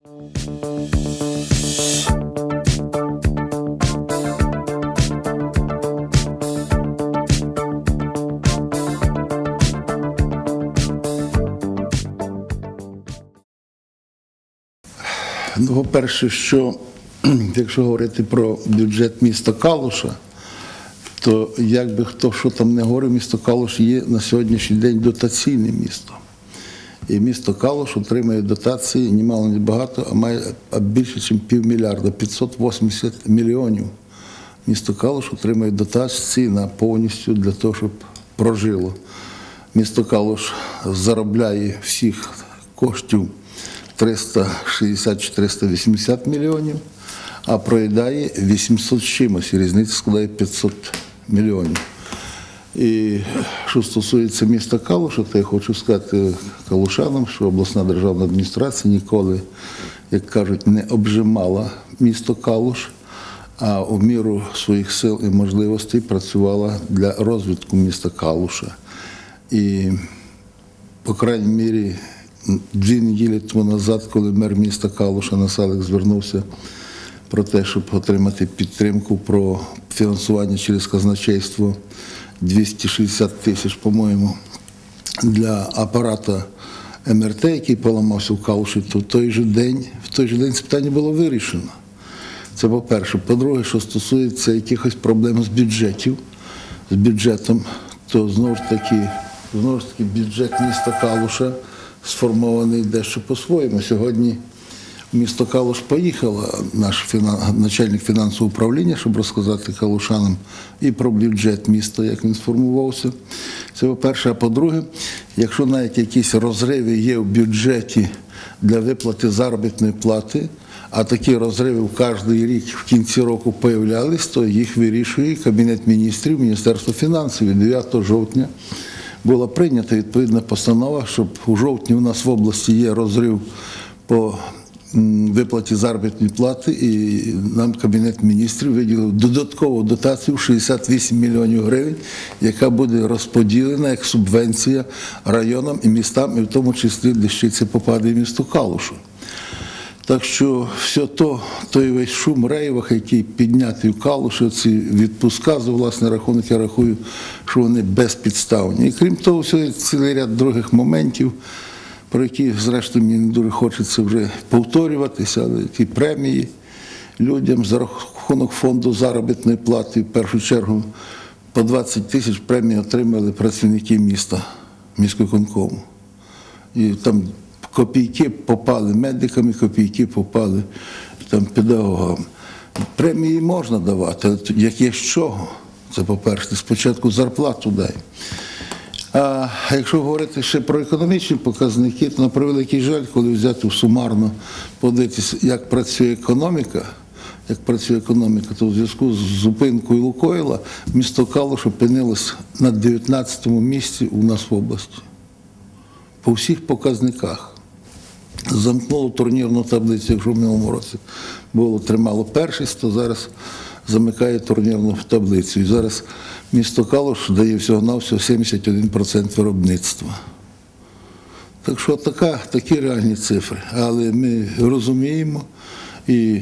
Ну, по-перше, що якщо говорити про бюджет міста Калуша, то як би хто що там не говорив, місто Калуш є на сьогоднішній день дотаційне місто. І місто Калуш отримує дотації ні мало, ні багато, а має більше, ніж півмільярда, 580 мільйонів. Місто Калуш отримує дотації на повністю для того, щоб прожило. Місто Калуш заробляє всіх коштів 360-380 мільйонів, а проїдає 800 з чимось, і різниця складає 500 мільйонів. І що стосується міста Калуша, то я хочу сказати калушанам, що обласна державна адміністрація ніколи, як кажуть, не обжимала місто Калуш, а в міру своїх сил і можливостей працювала для розвитку міста Калуша. І, по крайній мірі, 2 неділі тому назад, коли мер міста Калуша Насалик звернувся про те, щоб отримати підтримку про фінансування через казначейство 260 тисяч, по-моєму, для апарата МРТ, який поламався в Калуші, то в той же день це питання було вирішено. Це по-перше. По-друге, що стосується якихось проблем з бюджетом, то знову ж таки бюджет міста Калуша сформований дещо по-своєму. Сьогодні в місто Калуш поїхала наш начальник фінансового управління, щоб розказати калушанам і про бюджет міста, як він сформувався. Це по-перше. А по-друге, якщо навіть якісь розриви є в бюджеті для виплати заробітної плати, а такі розриви в кожен рік в кінці року появлялись, то їх вирішує Кабінет міністрів, Міністерство фінансів. І 9 жовтня була прийнята відповідна постанова, щоб у жовтні у нас в області є розрив по виплаті заробітної плати, і нам Кабінет міністрів виділив додаткову дотацію 68 мільйонів гривень, яка буде розподілена як субвенція районам і містам, і в тому числі Ліщиця попаде в місто Калушу. Так що все той весь шум рейвах, який піднятий в Калуші, ці відпуска за власний рахунок, я рахую, що вони безпідставні. І крім того, цілий ряд других моментів, про які, зрештою, мені не дуже хочеться вже повторюватися, але ті премії людям за рахунок фонду заробітної плати, в першу чергу, по 20 тисяч премії отримали працівники міста, міськвиконкому. І там копійки попали медикам, копійки попали там педагогам. Премії можна давати, але як є з чого? Це по-перше, спочатку зарплату дай. А якщо говорити ще про економічні показники, то на превеликий жаль, коли взяти сумарно, подивитися, як працює економіка, то в зв'язку з зупинкою Лукойла місто Калуш опинилось на 19-му місці у нас в області. По всіх показниках. Замкнуло турнірну таблицю, якщо в минулому році тримало першість, то зараз замикає турнірну таблицю. І зараз місто Калуш дає всього-навсього 71% виробництва. Так що такі реальні цифри. Але ми розуміємо, і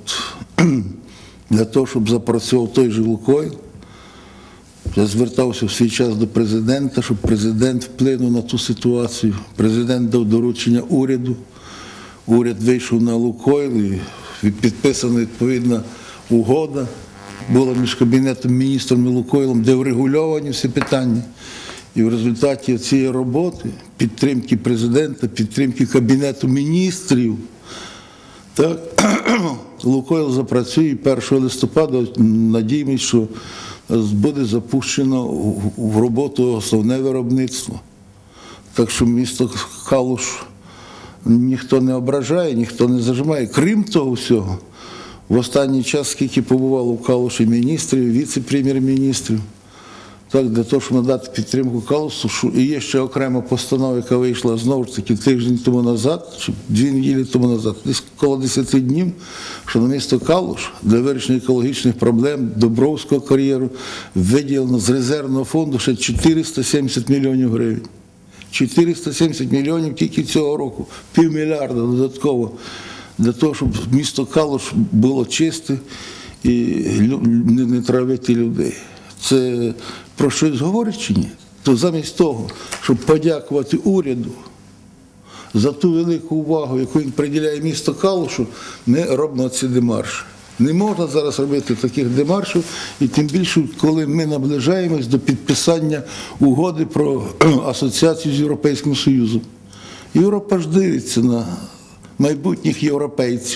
для того, щоб запрацював той же Лукойл, я звертався в свій час до президента, щоб президент вплинув на ту ситуацію. Президент дав доручення уряду. Уряд вийшов на Лукойл і підписана відповідна угода була між Кабінетом міністрів і Лукойлом, де врегульовані всі питання. І в результаті цієї роботи, підтримки президента, підтримки Кабінету міністрів, так, Лукойл запрацює і 1 листопада, надіємося, що буде запущено в роботу основне виробництво. Так що місто Калуш ніхто не ображає, ніхто не зажимає. Крім того всього, в останній час, скільки побувало в Калуші міністрів, віце-прем'єр-міністрів, так, для того, щоб надати підтримку Калушу. І є ще окрема постанова, яка вийшла знову ж таки тиждень тому назад, чи 2 неділі тому назад, десь коло 10 днів, що на місто Калуш для вирішення екологічних проблем Добровського кар'єру виділено з резервного фонду ще 470 мільйонів гривень. 470 мільйонів тільки цього року, півмільярда додатково для того, щоб місто Калуш було чисте і не травити людей. Це про щось говорить чи ні? То замість того, щоб подякувати уряду за ту велику увагу, яку він приділяє місту Калушу, ми робимо ці демарші. Не можна зараз робити таких демаршів, і тим більше, коли ми наближаємось до підписання угоди про асоціацію з Європейським Союзом. Європа ж дивиться на майбутніх європейців.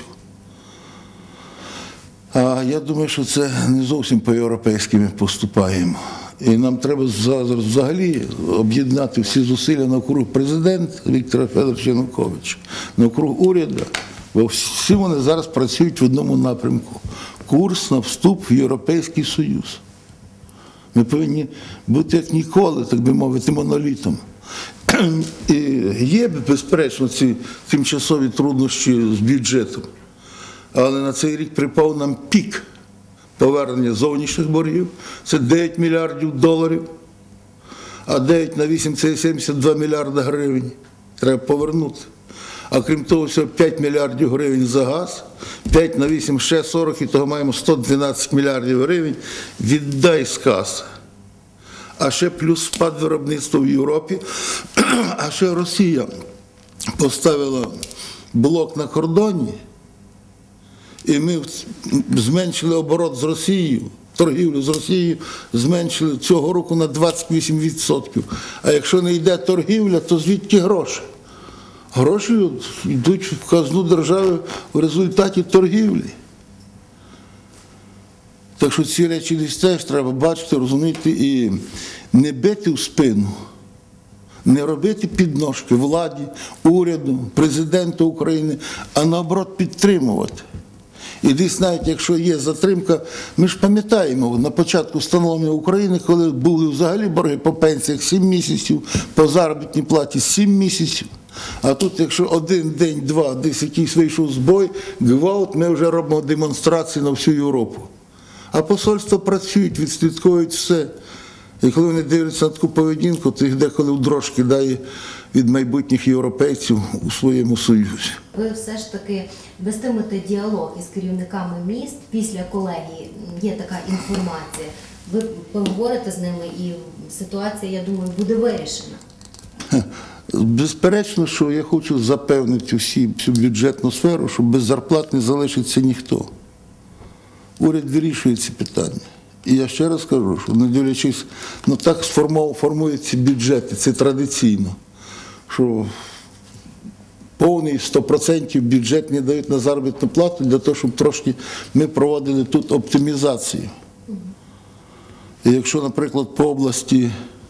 А я думаю, що це не зовсім по-європейськи ми поступаємо. І нам треба взагалі об'єднати всі зусилля навкруг президента Віктора Федоровича Януковича, навкруг уряду, бо всі вони зараз працюють в одному напрямку – курс на вступ в Європейський Союз. Ми повинні бути як ніколи, так би мовити, монолітом. І є, безперечно, ці тимчасові труднощі з бюджетом, але на цей рік припав нам пік повернення зовнішніх боргів, це 9 мільярдів доларів, а 9 на 8 – це 72 мільярди гривень, треба повернути. А крім того, всього 5 мільярдів гривень за газ, 5 на 8 – ще 40, і того маємо 112 мільярдів гривень, віддай з каси. А ще плюс спад виробництва в Європі, а ще Росія поставила блок на кордоні, і ми зменшили оборот з Росією, торгівлю з Росією зменшили цього року на 28%. А якщо не йде торгівля, то звідки гроші? Гроші йдуть в казну держави в результаті торгівлі. Так що ці речі десь теж треба бачити, розуміти і не бити в спину, не робити підножки владі, уряду, президенту України, а наоборот підтримувати. І десь навіть якщо є затримка, ми ж пам'ятаємо, на початку встановлення України, коли були взагалі борги по пенсіях 7 місяців, по заробітній платі 7 місяців. А тут, якщо один день, два, десь якийсь вийшов збой, гвалт, ми вже робимо демонстрації на всю Європу. А посольства працюють, відслідковують все. І коли вони дивляться на таку поведінку, то їх деколи в дрож кидає від майбутніх європейців у своєму союзі. Ви все ж таки вестимете діалог із керівниками міст після колегії, є така інформація. Ви поговорите з ними і ситуація, я думаю, буде вирішена. Безперечно, що я хочу запевнити всю бюджетну сферу, що без зарплат не залишиться ніхто. Уряд вирішує ці питання. І я ще раз кажу, що не дивлячись, так формуються бюджети, це традиційно, що повний 100% бюджет не дають на заробітну плату для того, щоб трошки ми проводили тут оптимізацію. І якщо, наприклад, по області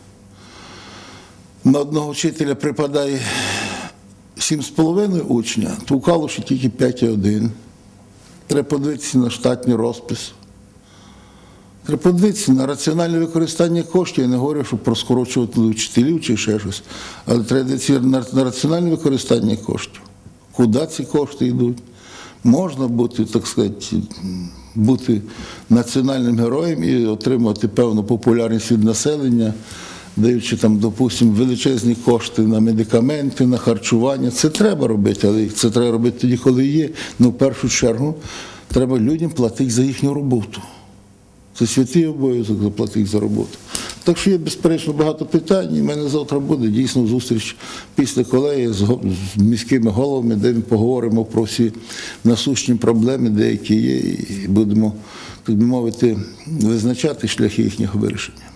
на одного вчителя припадає 7,5 учня, то у Калуші тільки 5,1. Треба подивитися на штатний розпис. Треба подивитися на раціональне використання коштів. Я не говорю, щоб проскорочувати вчителів чи ще щось, але треба дивитися на раціональне використання коштів. Куди ці кошти йдуть? Можна бути, так сказати, бути національним героєм і отримати певну популярність від населення, даючи там, допустимо, величезні кошти на медикаменти, на харчування. Це треба робити, але це треба робити тоді, коли є. В першу чергу треба людям платити за їхню роботу. Це святий обов'язок заплатити за роботу. Так що є, безперечно, багато питань, і в мене завтра буде дійсно зустріч після колегії з міськими головами, де ми поговоримо про всі насущні проблеми, деякі є, і будемо, так би мовити, визначати шляхи їхнього вирішення.